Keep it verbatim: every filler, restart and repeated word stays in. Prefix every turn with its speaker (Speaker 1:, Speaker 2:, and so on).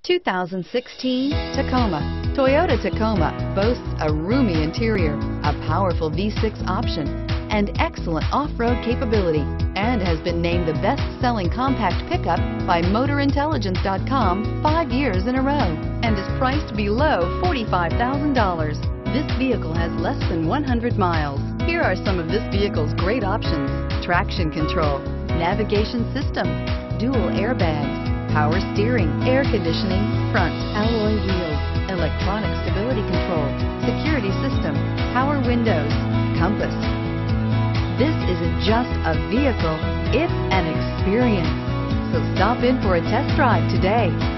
Speaker 1: two thousand sixteen Tacoma. Toyota Tacoma boasts a roomy interior, a powerful V six option, and excellent off-road capability, and has been named the best-selling compact pickup by Motor Intelligence dot com five years in a row, and is priced below forty-five thousand dollars. This vehicle has less than one hundred miles. Here are some of this vehicle's great options: traction control, navigation system, dual airbags, power steering, air conditioning, front alloy wheels, electronic stability control, security system, power windows, compass. This isn't just a vehicle, it's an experience. So stop in for a test drive today.